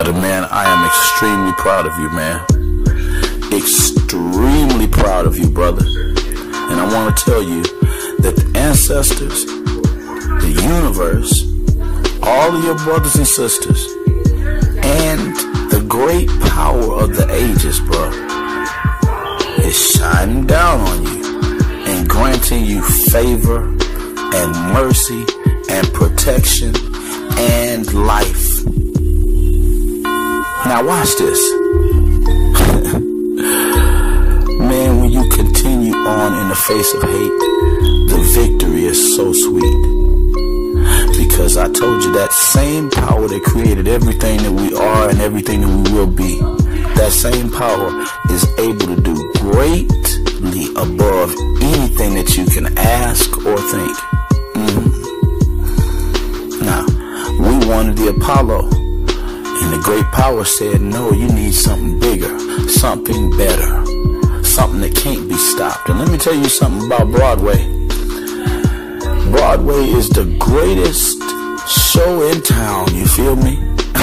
Man, I am extremely proud of you, man. Extremely proud of you, brother. And I want to tell you that the ancestors, the universe, all of your brothers and sisters, and the great power of the ages, bro, is shining down on you and granting you favor and mercy and protection and life. Now watch this. Man, when you continue on in the face of hate, the victory is so sweet. Because I told you that same power that created everything that we are and everything that we will be, that same power is able to do greatly above anything that you can ask or think. Now, we wanted the Apollo, and the great power said, no, you need something bigger, something better, something that can't be stopped. And let me tell you something about Broadway. Broadway is the greatest show in town, you feel me?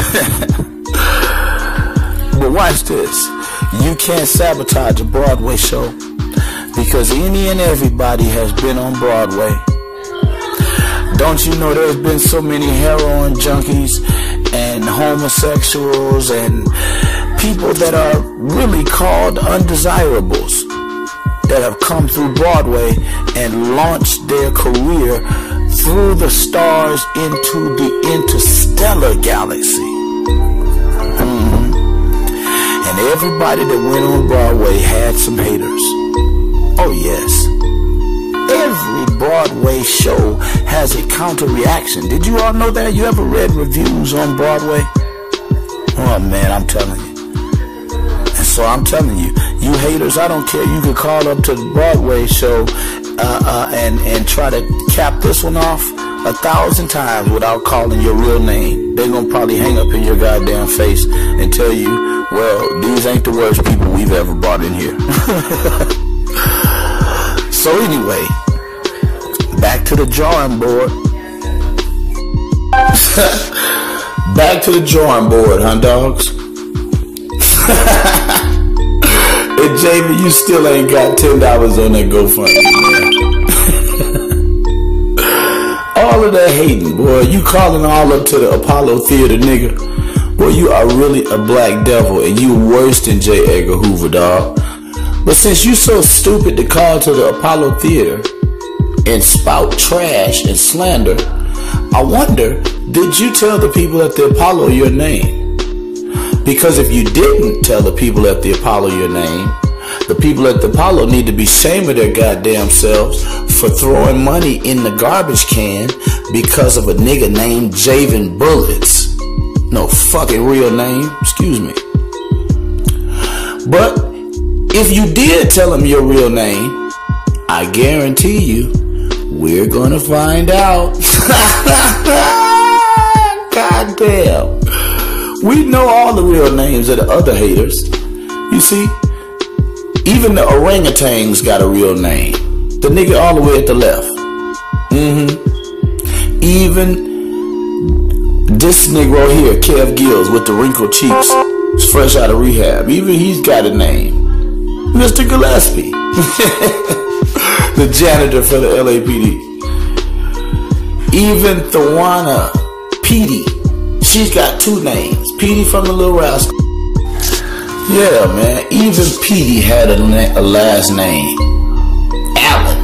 But watch this. You can't sabotage a Broadway show, because any and everybody has been on Broadway. Don't you know there's been so many heroin junkies and homosexuals and people that are really called undesirables that have come through Broadway and launched their career through the stars into the interstellar galaxy. And everybody that went on Broadway had some haters. Oh yes. Every Broadway show has a counter reaction. Did you all know that? You ever read reviews on Broadway? Oh man, I'm telling you. And so I'm telling you, you haters, I don't care. You could call up to the Broadway show and try to cap this one off 1,000 times without calling your real name. They're gonna probably hang up in your goddamn face and tell you, well, these ain't the worst people we've ever brought in here. So anyway, back to the drawing board. Back to the drawing board, huh, dogs? And Jamie, you still ain't got $10 on that GoFundMe, man. All of that hating, boy. You calling all up to the Apollo Theater, nigga. Boy, you are really a black devil, and you worse than J. Edgar Hoover, dog. But since you so stupid to call to the Apollo Theater and spout trash and slander, I wonder, did you tell the people at the Apollo your name? Because if you didn't tell the people at the Apollo your name, the people at the Apollo need to be ashamed of their goddamn selves for throwing money in the garbage can because of a nigga named Javen Bullets. No fucking real name, excuse me. But if you did tell them your real name, I guarantee you, we're gonna find out. God damn. We know all the real names of the other haters. You see, even the orangutans got a real name. The nigga all the way at the left. Even this nigga here, Kev Gills, with the wrinkled cheeks, is fresh out of rehab. Even he's got a name. Mr. Gillespie. The janitor for the LAPD. Even Thawana Petey. She's got two names. Petey from the Little Rascal. Yeah, man. Even Petey had a last name. Allen.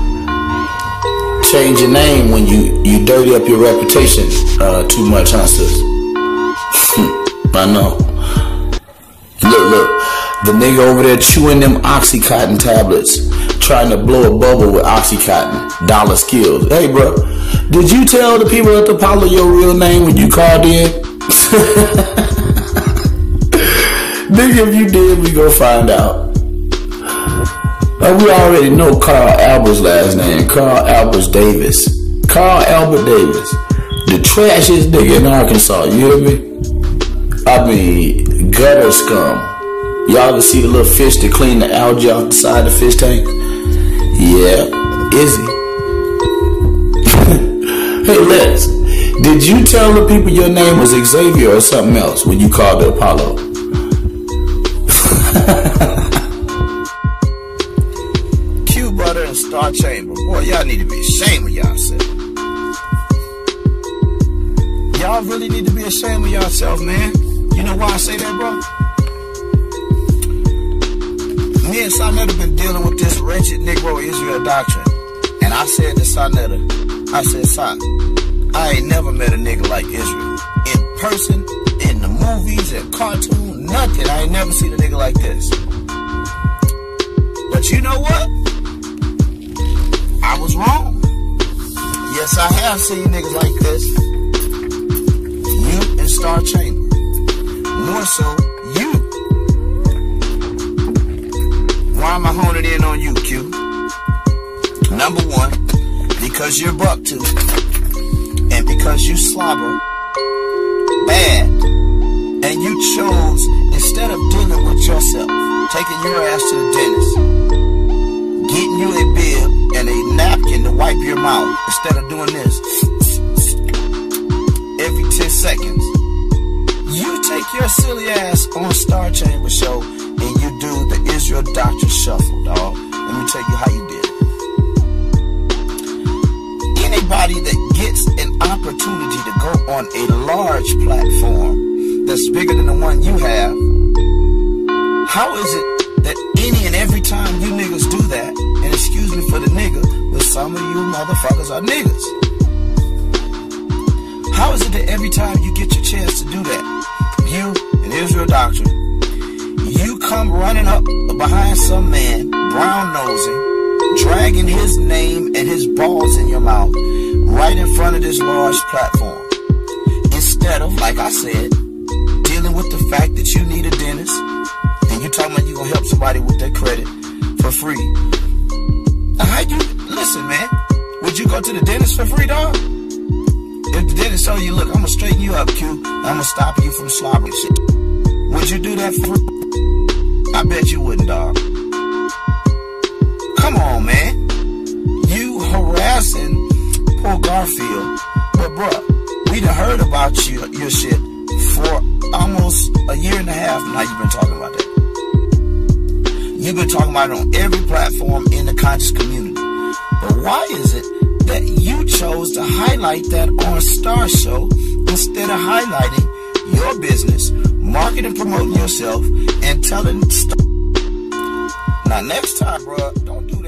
Change your name when you dirty up your reputation too much, huh, sis? I know. Look. The nigga over there chewing them Oxycontin tablets, trying to blow a bubble with Oxycontin. Dollar Skills. Hey, bro, did you tell the people at the Apollo your real name when you called in? Nigga, if you did, we gon' find out. We already know Carl Albert's last name. Carl Albert Davis. Carl Albert Davis. The trashiest nigga in Arkansas, you hear me? I mean, gutter scum. Y'all can see the little fish that clean the algae off the side of the fish tank? Yeah, Izzy. Hey, Les, Did you tell the people your name was Xavier or something else when you called the Apollo? Q Butter and Star Chamber. Boy, y'all need to be ashamed of yourself. Y'all really need to be ashamed of yourself, man. You know why I say that, bro? Me and Sonetta been dealing with this wretched Negro Israel doctrine. And I said to Sonetta, I said, Son, I ain't never met a nigga like Israel. In person, in the movies, in cartoon, nothing. I ain't never seen a nigga like this. But you know what? I was wrong. Yes, I have seen niggas like this. You and Star Chamber. More so, you. Why am I honing in on you, Q? Number one, because you're bucktooth. And because you slobber bad. And you chose, instead of dealing with yourself, taking your ass to the dentist, getting you a bib and a napkin to wipe your mouth, instead of doing this every 10 seconds, you take your silly ass on Star Chamber show and you do the Israel Doctrine Shuffle, dog. Let me tell you how you did it. Anybody that gets an opportunity to go on a large platform that's bigger than the one you have, how is it that any and every time you niggas do that, and excuse me for the nigga, but some of you motherfuckers are niggas. How is it that every time you get your chance to do that, you and Israel Doctrine, you come running up behind some man, brown nosing, dragging his name and his balls in your mouth right in front of this large platform, instead of, like I said, dealing with the fact that you need a dentist and you talking about you gonna help somebody with their credit for free. How you listen, man? Would you go to the dentist for free, dog? If the dentist told you, look, I'm gonna straighten you up, Q, I'm gonna stop you from slobbering shit, would you do that for free? I bet you wouldn't, dog. Come on, man. You harassing poor Garfield. But bruh, we done heard about your shit for almost a year and a half now. You've been talking about that. You've been talking about it on every platform in the conscious community. But why is it that you chose to highlight that on Star Show instead of highlighting your business, marketing, promoting yourself, and telling? Now next time, bruh, don't do that.